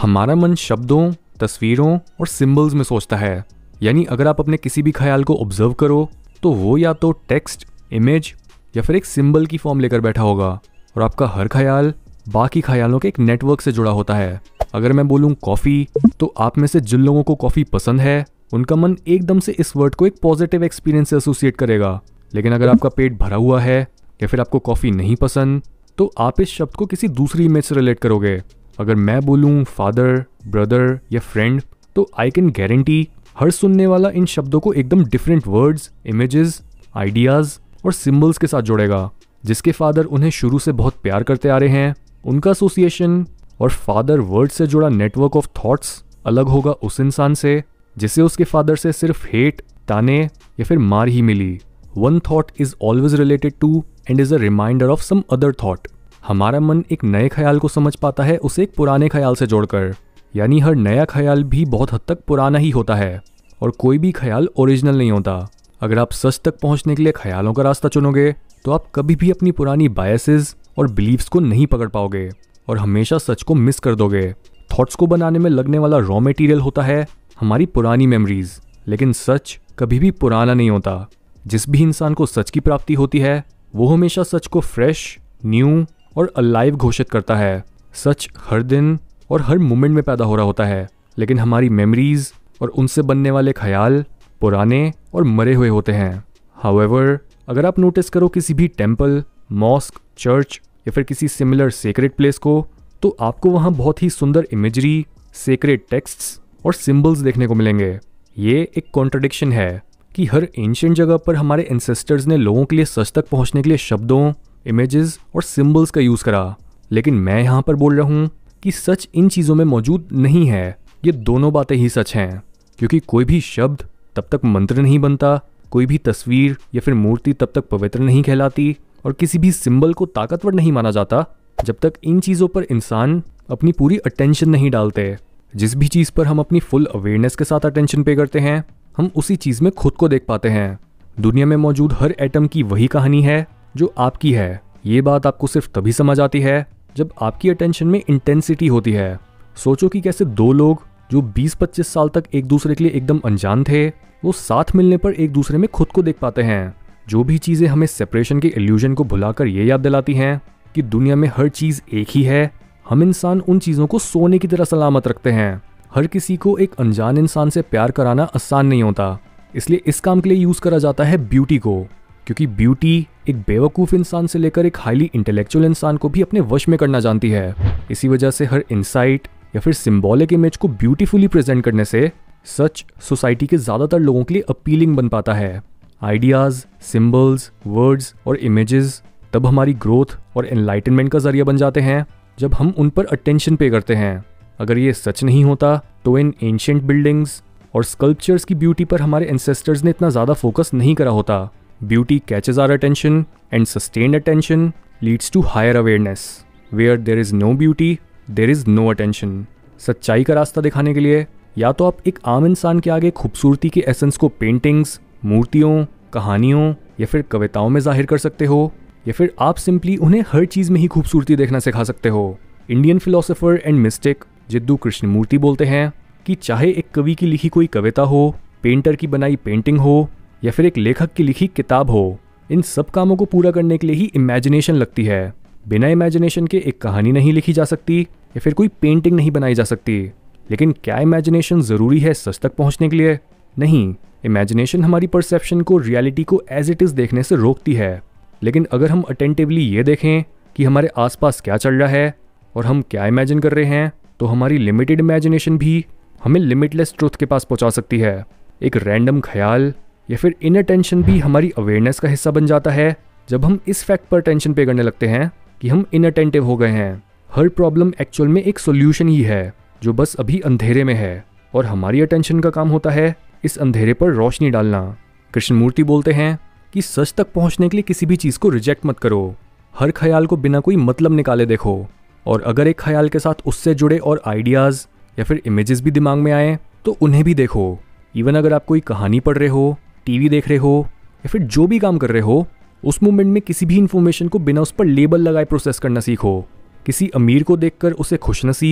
हमारा मन शब्दों, तस्वीरों और सिंबल्स में सोचता है। यानी अगर आप अपने किसी भी ख्याल को ऑब्जर्व करो तो वो या तो टेक्स्ट, इमेज या फिर एक सिंबल की फॉर्म लेकर बैठा होगा और आपका हर ख्याल बाकी ख्यालों के एक नेटवर्क से जुड़ा होता है। अगर मैं बोलूँ कॉफ़ी, तो आप में से जिन लोगों को कॉफ़ी पसंद है उनका मन एकदम से इस वर्ड को एक पॉजिटिव एक्सपीरियंस से एसोसिएट करेगा। लेकिन अगर आपका पेट भरा हुआ है या फिर आपको कॉफ़ी नहीं पसंद तो आप इस शब्द को किसी दूसरी इमेज से रिलेट करोगे। अगर मैं बोलूँ फादर, ब्रदर या फ्रेंड, तो आई कैन गारंटी हर सुनने वाला इन शब्दों को एकदम डिफरेंट वर्ड्स, इमेजेस, आइडियाज़ और सिंबल्स के साथ जोड़ेगा। जिसके फादर उन्हें शुरू से बहुत प्यार करते आ रहे हैं, उनका एसोसिएशन और फादर वर्ड से जुड़ा नेटवर्क ऑफ थॉट्स अलग होगा उस इंसान से जिसे उसके फादर से सिर्फ हेट, ताने या फिर मार ही मिली। One thought is always related to and is a reminder of some other thought. हमारा मन एक नए ख्याल को समझ पाता है उसे एक पुराने ख्याल से जोड़कर। यानी हर नया ख्याल भी बहुत हद तक पुराना ही होता है और कोई भी ख्याल ओरिजिनल नहीं होता। अगर आप सच तक पहुंचने के लिए ख्यालों का रास्ता चुनोगे तो आप कभी भी अपनी पुरानी बायसेस और बिलीव्स को नहीं पकड़ पाओगे और हमेशा सच को मिस कर दोगे। थॉट्स को बनाने में लगने वाला रॉ मटेरियल होता है हमारी पुरानी मेमोरीज, लेकिन सच कभी भी पुराना नहीं होता। जिस भी इंसान को सच की प्राप्ति होती है वो हमेशा सच को फ्रेश, न्यू और अलाइव घोषित करता है। सच हर दिन और हर मोमेंट में पैदा हो रहा होता है, लेकिन हमारी मेमोरीज और उनसे बनने वाले ख्याल पुराने और मरे हुए होते हैं। हाउएवर, अगर आप नोटिस करो किसी भी टेम्पल, मॉस्क, चर्च या फिर किसी सिमिलर सेक्रेट प्लेस को, तो आपको वहाँ बहुत ही सुंदर इमेजरी, सेक्रेट टेक्स्ट्स और सिंबल्स देखने को मिलेंगे। ये एक कॉन्ट्रडिक्शन है कि हर एंशिएंट जगह पर हमारे एंसेस्टर्स ने लोगों के लिए सच तक पहुँचने के लिए शब्दों, इमेजेस और सिंबल्स का यूज़ करा, लेकिन मैं यहाँ पर बोल रहा हूँ कि सच इन चीज़ों में मौजूद नहीं है। ये दोनों बातें ही सच हैं, क्योंकि कोई भी शब्द तब तक मंत्र नहीं बनता, कोई भी तस्वीर या फिर मूर्ति तब तक पवित्र नहीं कहलाती और किसी भी सिंबल को ताकतवर नहीं माना जाता जब तक इन चीज़ों पर इंसान अपनी पूरी अटेंशन नहीं डालते। जिस भी चीज़ पर हम अपनी फुल अवेयरनेस के साथ अटेंशन पे करते हैं, हम उसी चीज़ में खुद को देख पाते हैं। दुनिया में मौजूद हर एटम की वही कहानी है जो आपकी है। ये बात आपको सिर्फ तभी समझ आती है जब आपकी अटेंशन में इंटेंसिटी होती है। सोचो कि कैसे दो लोग जो 20-25 साल तक एक दूसरे के लिए एकदम अनजान थे, वो साथ मिलने पर एक दूसरे में खुद को देख पाते हैं। जो भी चीज़ें हमें सेपरेशन के इल्यूजन को भुलाकर ये याद दिलाती हैं कि दुनिया में हर चीज़ एक ही है, हम इंसान उन चीज़ों को सोने की तरह सलामत रखते हैं। हर किसी को एक अनजान इंसान से प्यार कराना आसान नहीं होता, इसलिए इस काम के लिए यूज़ करा जाता है ब्यूटी को, क्योंकि ब्यूटी एक बेवकूफ़ इंसान से लेकर एक हाईली इंटेलेक्चुअल इंसान को भी अपने वश में करना जानती है। इसी वजह से हर इंसाइट या फिर सिंबॉलिक इमेज को ब्यूटीफुली प्रेजेंट करने से सच सोसाइटी के ज़्यादातर लोगों के लिए अपीलिंग बन पाता है। आइडियाज़, सिंबल्स, वर्ड्स और इमेजेस तब हमारी ग्रोथ और एनलाइटनमेंट का जरिया बन जाते हैं जब हम उन पर अटेंशन पे करते हैं। अगर ये सच नहीं होता तो इन एंशिएंट बिल्डिंग्स और स्कल्पचर्स की ब्यूटी पर हमारे एंसेस्टर्स ने इतना ज़्यादा फोकस नहीं करा होता। Beauty catches our attention and sustained attention leads to higher awareness. Where there is no beauty there is no attention. सच्चाई का रास्ता दिखाने के लिए या तो आप एक आम इंसान के आगे खूबसूरती के एसेंस को पेंटिंग्स, मूर्तियों, कहानियों या फिर कविताओं में जाहिर कर सकते हो, या फिर आप सिंपली उन्हें हर चीज़ में ही खूबसूरती देखना सिखा सकते हो। Indian philosopher and mystic Jiddu Krishnamurti बोलते हैं कि चाहे एक कवि की लिखी कोई कविता हो, पेंटर की बनाई पेंटिंग हो या फिर एक लेखक की लिखी किताब हो, इन सब कामों को पूरा करने के लिए ही इमेजिनेशन लगती है। बिना इमेजिनेशन के एक कहानी नहीं लिखी जा सकती या फिर कोई पेंटिंग नहीं बनाई जा सकती। लेकिन क्या इमेजिनेशन ज़रूरी है सच तक पहुंचने के लिए? नहीं, इमेजिनेशन हमारी परसेप्शन को रियलिटी को एज इट इज़ देखने से रोकती है। लेकिन अगर हम अटेंटिवली ये देखें कि हमारे आसपास क्या चल रहा है और हम क्या इमेजिन कर रहे हैं, तो हमारी लिमिटेड इमेजिनेशन भी हमें लिमिटलेस ट्रूथ के पास पहुंचा सकती है। एक रैंडम ख्याल या फिर इनअटेंशन भी हमारी अवेयरनेस का हिस्सा बन जाता है जब हम इस फैक्ट पर टेंशन पे करने लगते हैं कि हम इनअटेंटिव हो गए हैं। हर प्रॉब्लम एक्चुअल में एक सॉल्यूशन ही है जो बस अभी अंधेरे में है, और हमारी अटेंशन का काम होता है इस अंधेरे पर रोशनी डालना। कृष्णमूर्ति बोलते हैं कि सच तक पहुंचने के लिए किसी भी चीज़ को रिजेक्ट मत करो। हर ख्याल को बिना कोई मतलब निकाले देखो, और अगर एक ख्याल के साथ उससे जुड़े और आइडियाज़ या फिर इमेजेस भी दिमाग में आए तो उन्हें भी देखो। इवन अगर आप कोई कहानी पढ़ रहे हो, टीवी देख रहे हो या फिर जो भी काम कर रहे हो, उस मोमेंट में किसी भी इन्फॉर्मेशन को बिना उस पर लेबल लगाए प्रोसेस करना सीखो। किसी अमीर को देखकर उसे खुशनसीब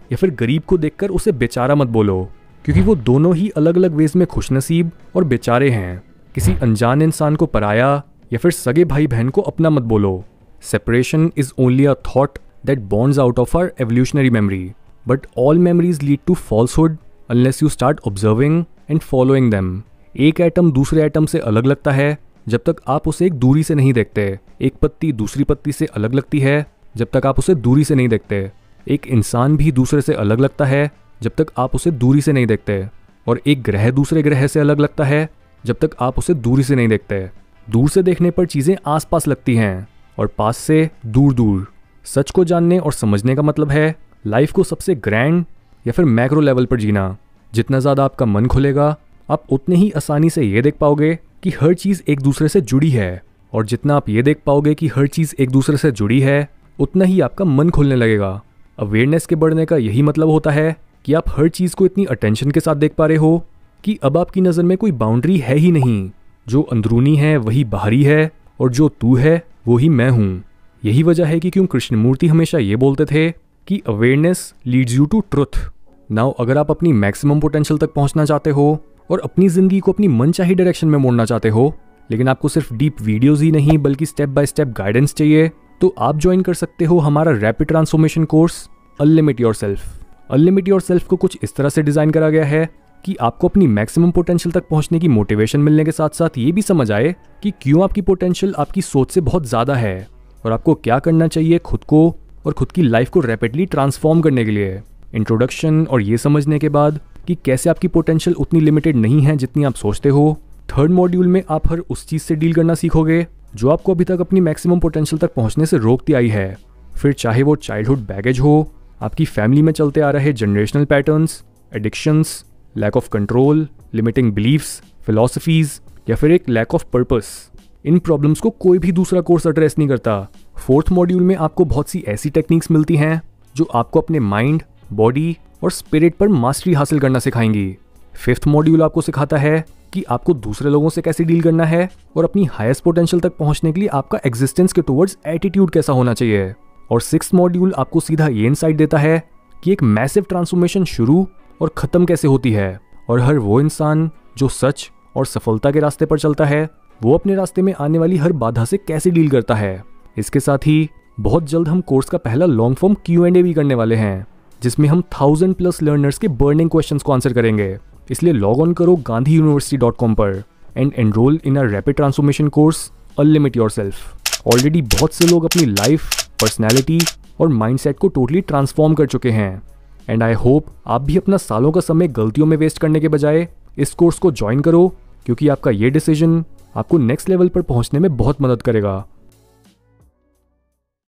या फिर गरीब को देखकर उसे बेचारा मत बोलो, क्योंकि वो दोनों ही अलग अलग वेज में खुशनसीब और बेचारे हैं। किसी अनजान इंसान को पराया या फिर सगे भाई बहन को अपना मत बोलो। Separation is only a thought that bonds out of our evolutionary memory, but all memories lead to falsehood unless you start observing and following them. एक एटम दूसरे एटम से अलग लगता है जब तक आप उसे एक दूरी से नहीं देखते। एक पत्ती दूसरी पत्ती से अलग लगती है जब तक आप उसे दूरी से नहीं देखते। एक इंसान भी दूसरे से अलग लगता है जब तक आप उसे दूरी से नहीं देखते। और एक ग्रह दूसरे ग्रह से अलग लगता है जब तक आप उसे दूरी से नहीं देखते। दूर से देखने पर चीज़ें आसपास लगती हैं और पास से दूर दूर। सच को जानने और समझने का मतलब है लाइफ को सबसे ग्रैंड या फिर मैक्रो लेवल पर जीना। जितना ज़्यादा आपका मन खुलेगा, आप उतने ही आसानी से ये देख पाओगे कि हर चीज़ एक दूसरे से जुड़ी है। और जितना आप ये देख पाओगे कि हर चीज़ एक दूसरे से जुड़ी है, उतना ही आपका मन खुलने लगेगा। अवेयरनेस के बढ़ने का यही मतलब होता है कि आप हर चीज़ को इतनी अटेंशन के साथ देख पा रहे हो कि अब आपकी नज़र में कोई बाउंड्री है ही नहीं। जो अंदरूनी है वही बाहरी है और जो तू है वो ही मैं हूँ। यही वजह है कि क्यों कृष्णमूर्ति हमेशा ये बोलते थे कि awareness leads you to truth. Now अगर आप अपनी मैक्सिमम पोटेंशियल तक पहुंचना चाहते हो और अपनी ज़िंदगी को अपनी मनचाही डायरेक्शन में मोड़ना चाहते हो, लेकिन आपको सिर्फ डीप वीडियोज़ ही नहीं बल्कि स्टेप बाय स्टेप गाइडेंस चाहिए, तो आप ज्वाइन कर सकते हो हमारा rapid transformation course unlimit yourself. Unlimit yourself को कुछ इस तरह से डिज़ाइन करा गया है कि आपको अपनी मैक्सिमम पोटेंशियल तक पहुंचने की मोटिवेशन मिलने के साथ साथ ये भी समझ आए कि क्यों आपकी पोटेंशियल आपकी सोच से बहुत ज़्यादा है और आपको क्या करना चाहिए खुद को और खुद की लाइफ को रैपिडली ट्रांसफॉर्म करने के लिए। इंट्रोडक्शन और ये समझने के बाद कि कैसे आपकी पोटेंशियल उतनी लिमिटेड नहीं है जितनी आप सोचते हो, थर्ड मॉड्यूल में आप हर उस चीज़ से डील करना सीखोगे जो आपको अभी तक अपनी मैक्सिमम पोटेंशियल तक पहुंचने से रोकती आई है। फिर चाहे वो चाइल्डहुड बैगेज हो, आपकी फैमिली में चलते आ रहे generational patterns, addictions, lack of control, limiting beliefs, philosophies या फिर एक लैक ऑफ पर्पस। इन प्रॉब्लम्स को कोई भी दूसरा कोर्स एड्रेस नहीं करता। फोर्थ मॉड्यूल में आपको बहुत सी ऐसी टेक्निक्स मिलती हैं जो आपको अपने माइंड, बॉडी और स्पिरिट पर मास्टरी हासिल करना सिखाएंगी। फिफ्थ मॉड्यूल आपको सिखाता है कि आपको दूसरे लोगों से कैसे डील करना है और अपनी हाईएस्ट पोटेंशियल तक पहुंचने के लिए आपका एग्जिस्टेंस के टुवर्ड्स एटीट्यूड कैसा होना चाहिए। और सिक्स्थ मॉड्यूल आपको सीधा ये इनसाइट देता है कि एक मैसिव ट्रांसफॉर्मेशन शुरू और ख़त्म कैसे होती है और हर वो इंसान जो सच और सफलता के रास्ते पर चलता है वो अपने रास्ते में आने वाली हर बाधा से कैसे डील करता है। इसके साथ ही बहुत जल्द हम कोर्स का पहला लॉन्ग फॉर्म Q&A भी करने वाले हैं जिसमें हम 1000+ लर्नर्स के बर्निंग क्वेश्चंस को आंसर करेंगे। इसलिए लॉग ऑन करो gandhiuniversity.com पर and enrol in a rapid transformation course unlimit yourself. Already बहुत से लोग अपनी लाइफ, पर्सनैलिटी और माइंडसेट को टोटली ट्रांसफॉर्म कर चुके हैं एंड आई होप आप भी अपना सालों का समय गलतियों में वेस्ट करने के बजाय इस कोर्स को ज्वाइन करो, क्योंकि आपका ये डिसीजन आपको नेक्स्ट लेवल पर पहुंचने में बहुत मदद करेगा।